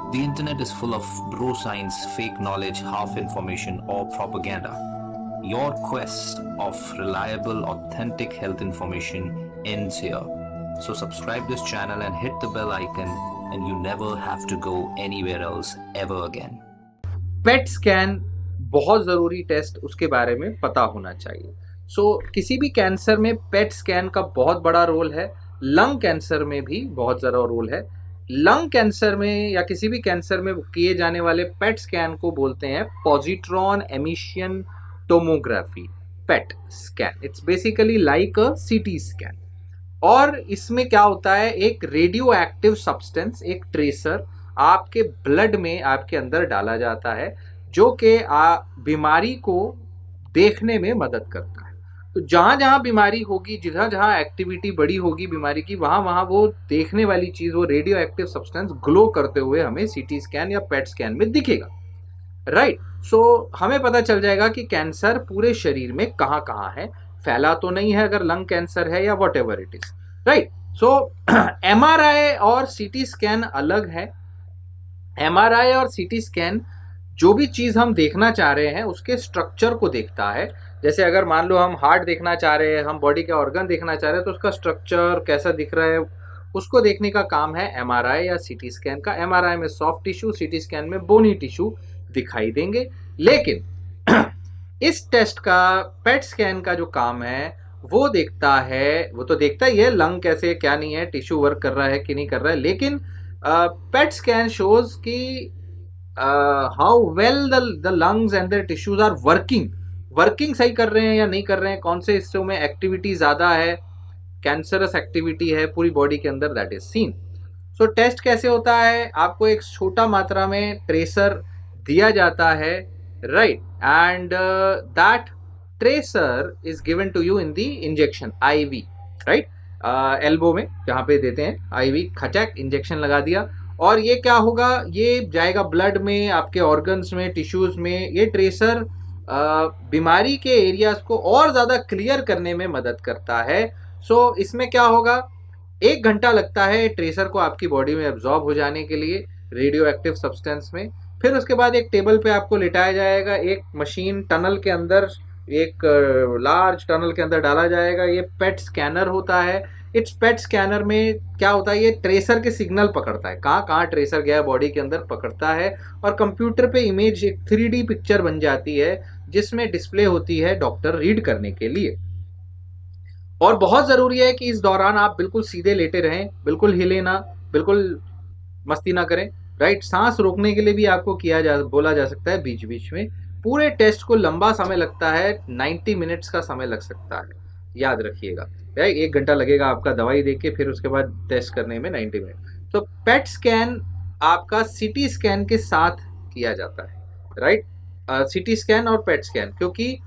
The internet is full of bro science, fake knowledge, half information, or propaganda. Your quest of reliable, authentic health information ends here. So subscribe this channel and hit the bell icon, and you never have to go anywhere else ever again. PET scan बहुत ज़रूरी test, उसके बारे में पता होना चाहिए। किसी भी कैंसर में पेट स्कैन का बहुत बड़ा रोल है। लंग कैंसर में भी बहुत ज़्यादा रोल है। लंग कैंसर में या किसी भी कैंसर में किए जाने वाले पेट स्कैन को बोलते हैं positron emission tomography, PET scan. It's basically like a CT scan. और इसमें क्या होता है, एक रेडियो एक्टिव सब्सटेंस, एक ट्रेसर आपके ब्लड में आपके अंदर डाला जाता है, जो कि बीमारी को देखने में मदद करता है। तो जहां जहां बीमारी होगी, जहां जहां एक्टिविटी बड़ी होगी बीमारी की, वहां वहां वो देखने वाली चीज, वो रेडियो एक्टिव सब्सटेंस ग्लो करते हुए हमें सीटी स्कैन या पेट स्कैन में दिखेगा। राइट। हमें पता चल जाएगा कि कैंसर पूरे शरीर में कहां कहां है, फैला तो नहीं है अगर लंग कैंसर है या whatever it is. Right. MRI और सीटी स्कैन अलग है। एमआरआई और सीटी स्कैन जो भी चीज हम देखना चाह रहे हैं उसके स्ट्रक्चर को देखता है। जैसे अगर मान लो हम हार्ट देखना चाह रहे हैं, हम बॉडी के ऑर्गन देखना चाह रहे हैं, तो उसका स्ट्रक्चर कैसा दिख रहा है उसको देखने का काम है एमआरआई या सीटी स्कैन का। एमआरआई में सॉफ्ट टिश्यू, सीटी स्कैन में बोनी टिश्यू दिखाई देंगे। लेकिन इस टेस्ट का, पेट स्कैन का जो काम है वो देखता है, वो तो देखता ही है लंग कैसे, क्या नहीं है, टिश्यू वर्क कर रहा है कि नहीं कर रहा है। लेकिन पेट स्कैन शोज कि how well the lungs and the tissues are working सही कर रहे हैं या नहीं कर रहे हैं, कौन से हिस्सों में एक्टिविटी ज्यादा है, कैंसरस एक्टिविटी है पूरी बॉडी के अंदर, दैट इज सीन। टेस्ट कैसे होता है, आपको एक छोटा मात्रा में ट्रेसर दिया जाता है, right, and that tracer is given to you in the injection IV, right. Elbow में जहाँ पे देते हैं आईवी, खचक इंजेक्शन लगा दिया, और ये क्या होगा, ये जाएगा ब्लड में, आपके ऑर्गन्स में, टिश्यूज में। ये ट्रेसर बीमारी के एरियाज को और ज़्यादा क्लियर करने में मदद करता है। इसमें क्या होगा, 1 घंटा लगता है ट्रेसर को आपकी बॉडी में एब्जॉर्ब हो जाने के लिए रेडियो एक्टिव सब्सटेंस में। फिर उसके बाद एक टेबल पे आपको लिटाया जाएगा, एक मशीन टनल के अंदर, एक लार्ज टनल के अंदर डाला जाएगा। ये पेट स्कैनर होता है। इट्स पेट स्कैनर में क्या होता है, ये ट्रेसर के सिग्नल पकड़ता है, कहाँ कहाँ ट्रेसर गया बॉडी के अंदर पकड़ता है, और कंप्यूटर पे इमेज, एक 3D पिक्चर बन जाती है जिसमें डिस्प्ले होती है डॉक्टर रीड करने के लिए। और बहुत जरूरी है कि इस दौरान आप बिल्कुल सीधे लेटे रहें, बिल्कुल हिले ना, बिल्कुल मस्ती ना करें, राइट। सांस रोकने के लिए भी आपको बोला जा सकता है बीच बीच में। पूरे टेस्ट को लंबा समय लगता है, 90 मिनट्स का समय लग सकता है, याद रखिएगा, राइट। 1 घंटा लगेगा आपका दवाई देके, फिर उसके बाद टेस्ट करने में 90 मिनट। पेट स्कैन आपका सीटी स्कैन के साथ किया जाता है, राइट। सीटी स्कैन और पेट स्कैन, क्योंकि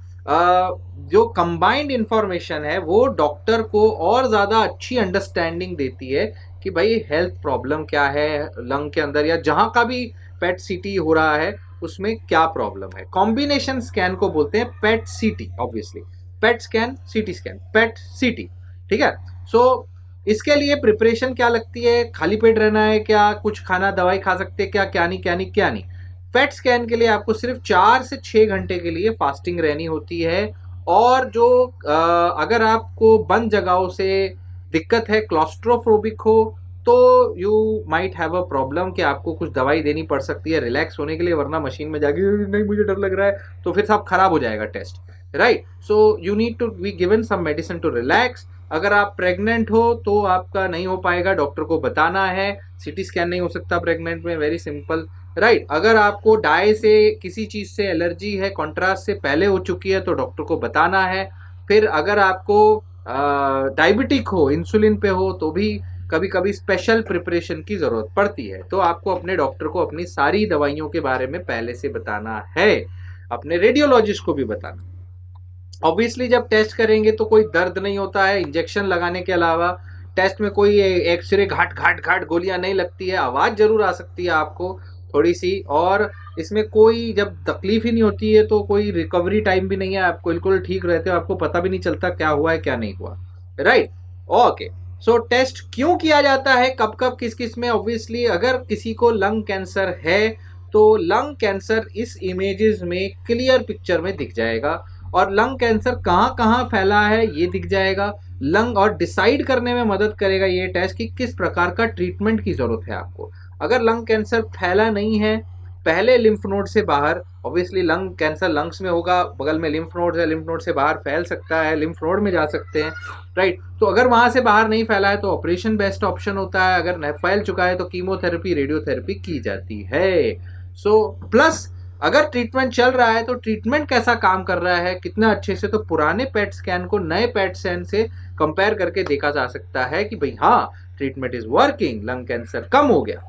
जो कंबाइंड इंफॉर्मेशन है वो डॉक्टर को और ज़्यादा अच्छी अंडरस्टैंडिंग देती है कि भाई हेल्थ प्रॉब्लम क्या है लंग के अंदर, या जहाँ का भी पेट सीटी हो रहा है उसमें क्या प्रॉब्लम है। कॉम्बिनेशन स्कैन को बोलते हैं PET CT, obviously PET scan, CT scan, PET CT, ठीक है। इसके लिए प्रिपरेशन क्या लगती है, खाली पेट रहना है क्या, कुछ खाना दवाई खा सकते हैं क्या, क्या नहीं क्या नहीं क्या नहीं। पेट स्कैन के लिए आपको सिर्फ 4 से 6 घंटे के लिए फास्टिंग रहनी होती है। और जो अगर आपको बंद जगहों से दिक्कत है, क्लॉस्ट्रोफोबिक हो, तो you might have a problem कि आपको कुछ दवाई देनी पड़ सकती है रिलैक्स होने के लिए, वरना मशीन में जाके नहीं मुझे डर लग रहा है तो फिर सब खराब हो जाएगा test, right. You need to be given some medicine to relax. अगर आप प्रेग्नेंट हो तो आपका नहीं हो पाएगा, डॉक्टर को बताना है। सीटी स्कैन नहीं हो सकता प्रेग्नेंट में, वेरी सिंपल, राइट। अगर आपको डाई से, किसी चीज से एलर्जी है, कॉन्ट्रास्ट से पहले हो चुकी है, तो डॉक्टर को बताना है। फिर अगर आपको डायबिटिक हो, इंसुलिन पे हो, तो भी कभी कभी स्पेशल प्रिपरेशन की जरूरत पड़ती है, तो आपको अपने डॉक्टर को अपनी सारी दवाइयों के बारे में पहले से बताना है, अपने रेडियोलॉजिस्ट को भी बताना। ऑब्वियसली जब टेस्ट करेंगे तो कोई दर्द नहीं होता है, इंजेक्शन लगाने के अलावा टेस्ट में कोई एक्सरे घाट घाट घाट गोलियां नहीं लगती है। आवाज जरूर आ सकती है आपको थोड़ी सी, और इसमें कोई जब तकलीफ ही नहीं होती है तो कोई रिकवरी टाइम भी नहीं है, आप बिल्कुल ठीक रहते हो, आपको पता भी नहीं चलता क्या हुआ है क्या नहीं हुआ, राइट। ओके, सो टेस्ट क्यों किया जाता है, कब कब किस किस में? ऑब्वियसली अगर किसी को लंग कैंसर है तो लंग कैंसर इस इमेजेस में क्लियर पिक्चर में दिख जाएगा, और लंग कैंसर कहाँ कहाँ फैला है ये दिख जाएगा लंग, और डिसाइड करने में मदद करेगा ये टेस्ट कि किस प्रकार का ट्रीटमेंट की जरूरत है आपको। अगर लंग कैंसर फैला नहीं है पहले लिम्फ नोड से बाहर, ऑब्वियसली लंग कैंसर लंग्स में होगा, बगल में लिम्फ नोड है, लिम्फ नोड से बाहर फैल सकता है, लिम्फ नोड में जा सकते हैं, राइट। तो अगर वहां से बाहर नहीं फैला है तो ऑपरेशन बेस्ट ऑप्शन होता है, अगर फैल चुका है तो कीमोथेरेपी रेडियोथेरेपी की जाती है। सो प्लस अगर ट्रीटमेंट चल रहा है तो ट्रीटमेंट कैसा काम कर रहा है, कितना अच्छे से, तो पुराने पेट स्कैन को नए पेट स्कैन से कंपेयर करके देखा जा सकता है कि भाई हाँ treatment is working, lung cancer कम हो गया।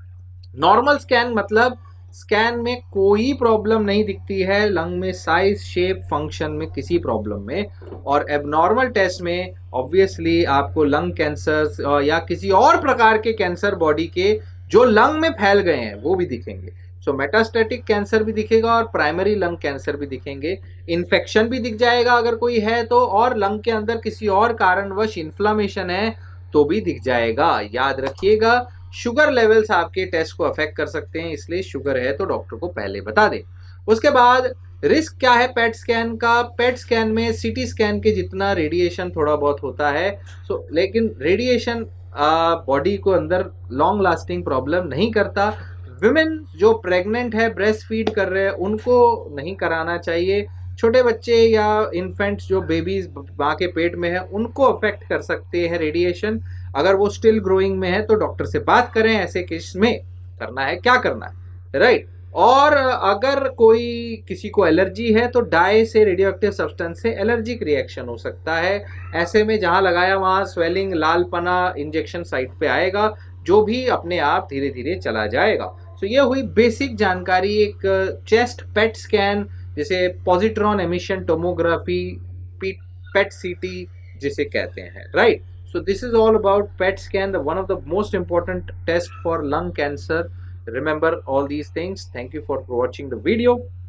नॉर्मल स्कैन मतलब स्कैन में कोई प्रॉब्लम नहीं दिखती है लंग में, साइज शेप फंक्शन में किसी प्रॉब्लम में, और एबनॉर्मल टेस्ट में ऑब्वियसली आपको लंग कैंसर या किसी और प्रकार के कैंसर बॉडी के जो लंग में फैल गए हैं वो भी दिखेंगे। सो मेटास्टेटिक कैंसर भी दिखेगा और प्राइमरी लंग कैंसर भी दिखेंगे, इन्फेक्शन भी दिख जाएगा अगर कोई है तो, और लंग के अंदर किसी और कारणवश इन्फ्लामेशन है तो भी दिख जाएगा। याद रखिएगा शुगर लेवल्स आपके टेस्ट को अफेक्ट कर सकते हैं, इसलिए शुगर है तो डॉक्टर को पहले बता दें। उसके बाद रिस्क क्या है पेट स्कैन का? पेट स्कैन में सीटी स्कैन के जितना रेडिएशन थोड़ा बहुत होता है, सो लेकिन रेडिएशन बॉडी को अंदर लॉन्ग लास्टिंग प्रॉब्लम नहीं करता। विमेन जो प्रेग्नेंट है, ब्रेस्ट फीड कर रहे हैं, उनको नहीं कराना चाहिए। छोटे बच्चे या इन्फेंट्स जो बेबीज माँ के पेट में है उनको अफेक्ट कर सकते हैं रेडिएशन। अगर वो स्टिल ग्रोइंग में है तो डॉक्टर से बात करें, ऐसे केस में करना है क्या करना है, राइट। और अगर कोई किसी को एलर्जी है तो डाई से, रेडियोएक्टिव सब्सटेंस से एलर्जिक रिएक्शन हो सकता है। ऐसे में जहां लगाया वहां स्वेलिंग, लालपना इंजेक्शन साइट पे आएगा, जो भी अपने आप धीरे धीरे चला जाएगा। तो ये हुई बेसिक जानकारी एक चेस्ट पेट स्कैन, जिसे positron emission tomography, PET CT जिसे कहते हैं, right. So this is all about PET scan, one of the most important test for lung cancer. Remember all these things. Thank you for watching the video.